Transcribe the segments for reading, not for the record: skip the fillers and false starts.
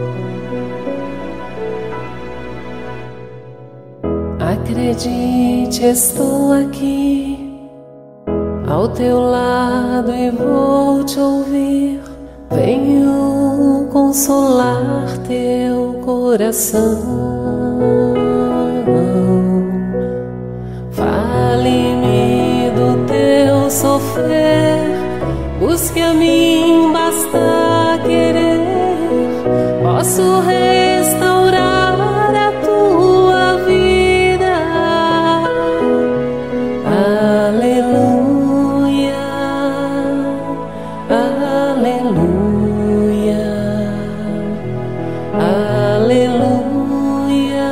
Acredite, estou aqui ao teu lado e vou te ouvir. Venho consolar teu coração. Fale-me do teu sofrer, busque a mim, basta querer. Posso restaurar a tua vida. Aleluia, aleluia, aleluia,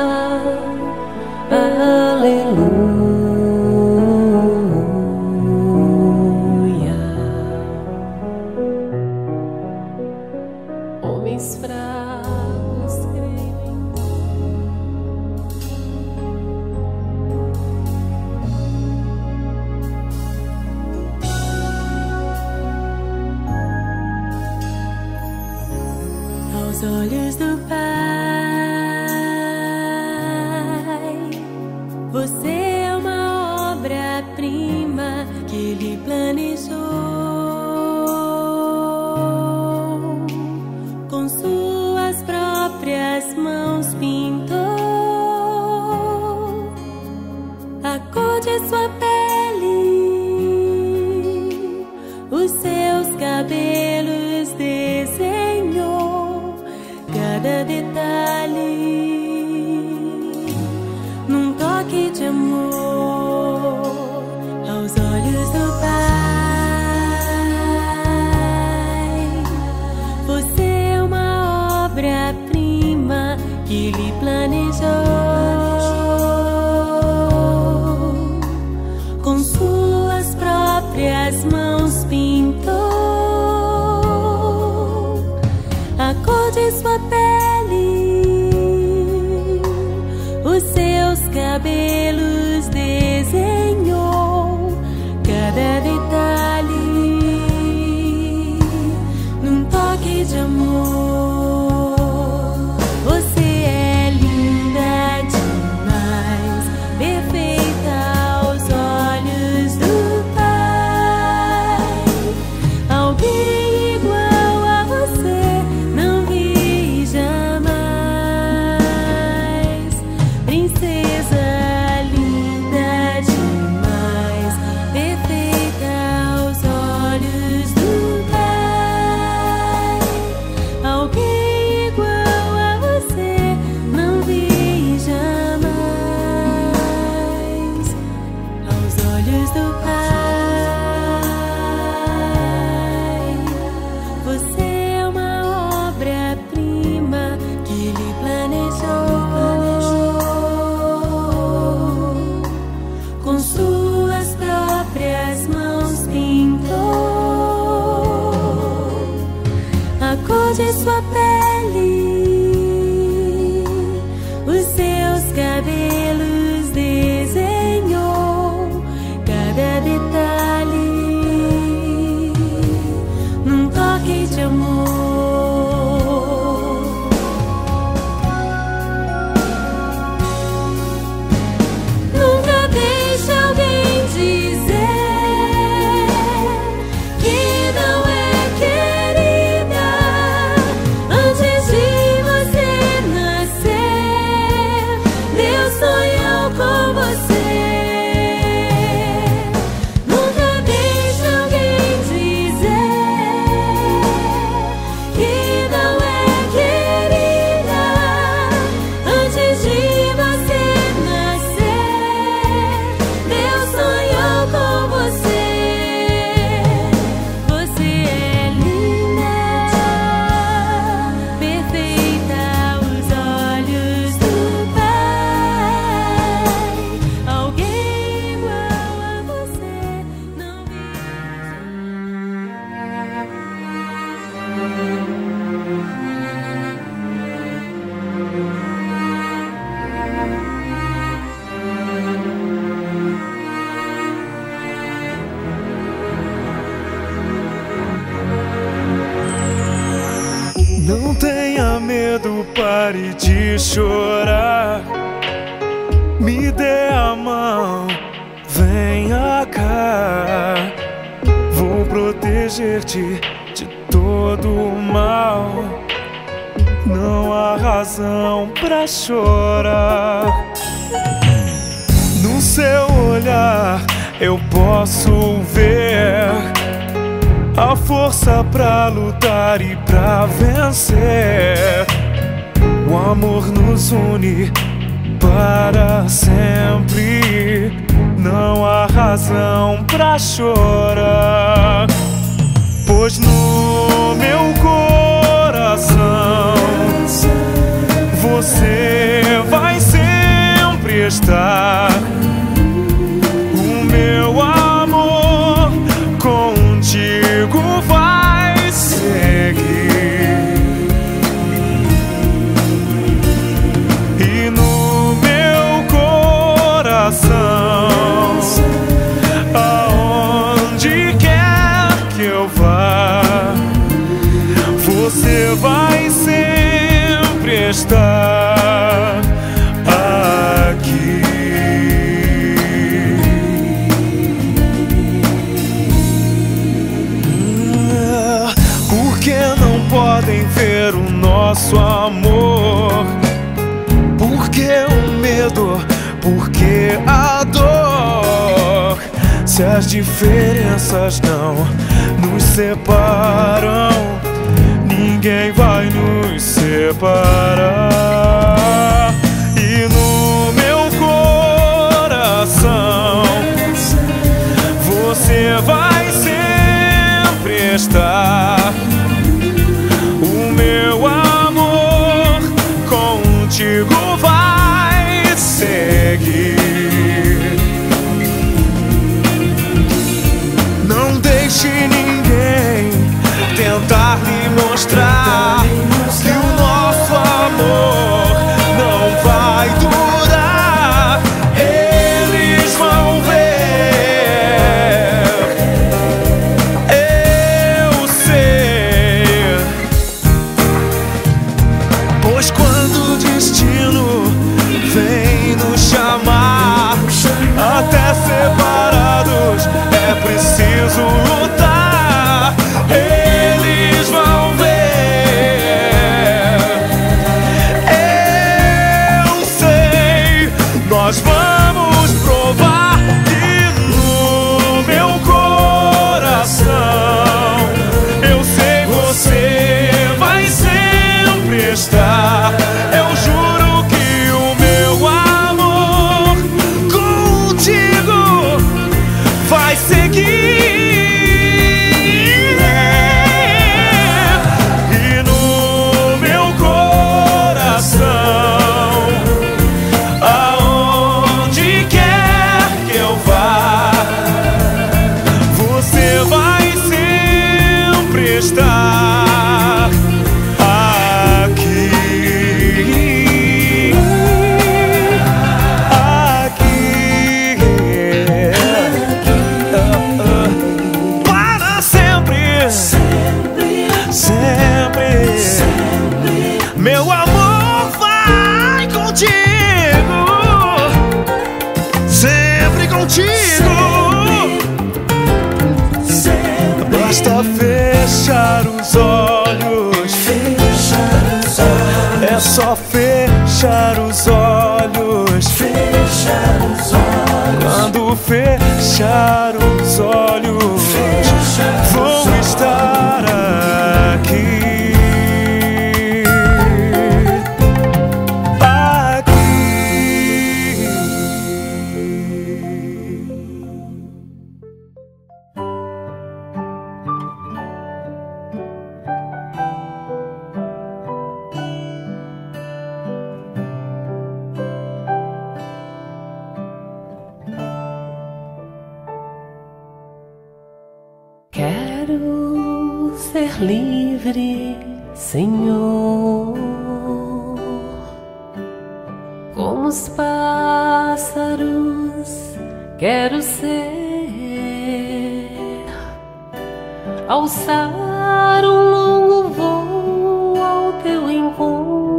aleluia. Homens fracos creem em aos olhos do Pai. Você é uma obra-prima que Ele planejou, com suas próprias mãos pintou a cor de sua pele, os seus cabelos desenhou cada detalhe num toque de amor. Aos olhos do Pai, você é uma obra-prima que Ele planejou, com suas próprias mãos pintou a cor de sua pele, os seus cabelos desenhou cada detalhe num toque de amor. Você é linda demais, perfeita aos olhos do Pai. Alguém igual a você não vi jamais. Princesa linda medo, pare de chorar. Me dê a mão, venha cá. Vou proteger-te de todo o mal. Não há razão pra chorar. No seu olhar eu posso ver a força pra lutar e pra vencer. O amor nos une para sempre. Não há razão pra chorar, pois no meu coração você vai sempre estar. O meu amor contigo vai seguir. E no meu coração, aonde quer que eu vá, você vai sempre estar aqui. Por que não podem ver o nosso amor? Por que o medo? Por que a dor? Se as diferenças não nos separam, ninguém vai nos separar. E no meu coração você vai sempre estar. O meu amor contigo vai seguir. Não deixe ninguém tentar lhe mostrar que o nosso amor não vai durar. Eles vão ver, eu sei, pois quando o destino vem nos chamar, até separados é preciso lutar. Eles vão ver, eu sei, nós vamos provar que no meu coração eu sei, você vai sempre estar. Eu juro que o meu amor contigo vai seguir. Estar aqui, aqui, para sempre, sempre, sempre. Meu amor vai contigo, sempre contigo. Basta fechar os olhos, é só fechar os olhos. Quando fechar os olhos, vou estar aqui. Quero ser livre, Senhor, como os pássaros. Quero ser, alçar um longo voo ao teu encontro.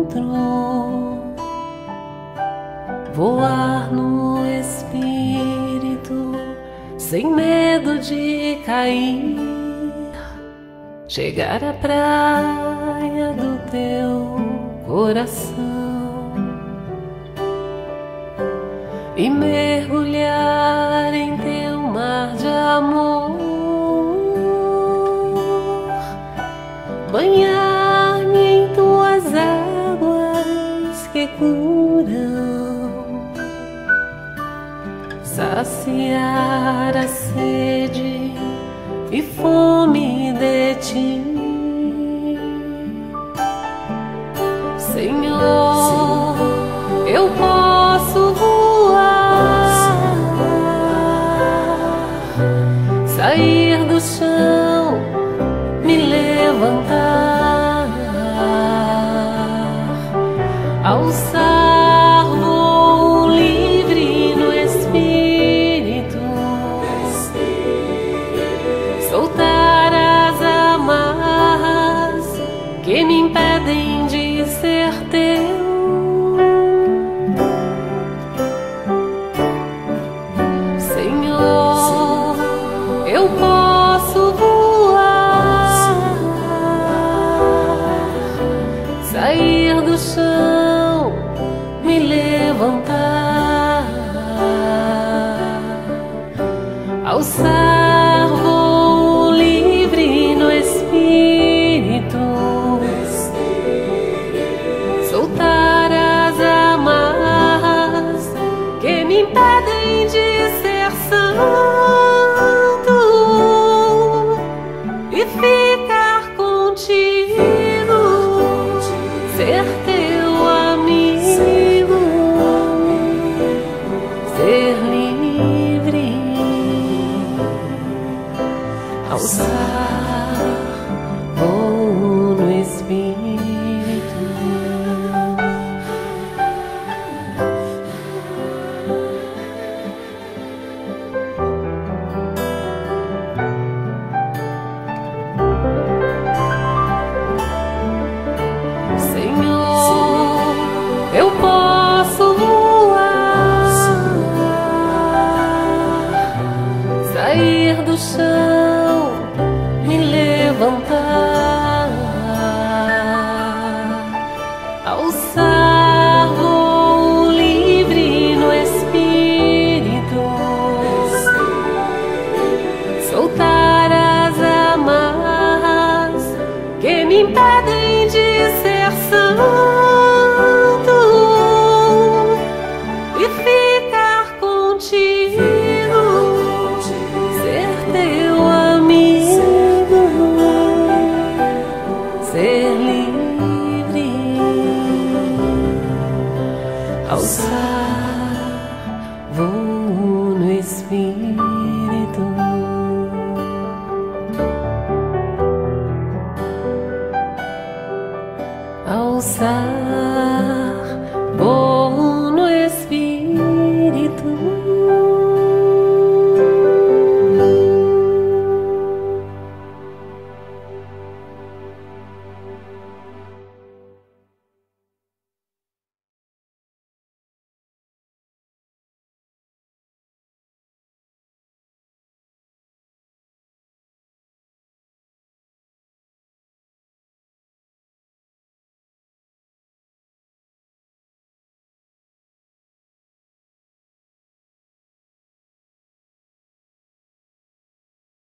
voar no espírito, sem medo de cair, chegar à praia do teu coração e mergulhar em teu mar de amor, banhar-me em tuas águas que curam, saciar a sede e fome de ti, Senhor. Eu posso voar, sair do chão, me levantar, alçar voo livre no espírito, soltar as amarras que me impedem de ser teu. Senhor, eu posso voar, sair do chão, me levantar, alçar voo livre no espírito, soltar as amarras que me impedem de ser santo e ficar contigo, ser teu amigo, ser livre, alçar voo no espírito. Senhor, eu posso voar, sair do chão, me levantar, alçar voo livre no espírito, soltar as amarras que me impedem de ser santo e ficar contigo, ser teu amigo, ser livre, alçar voo no espírito, alçar voo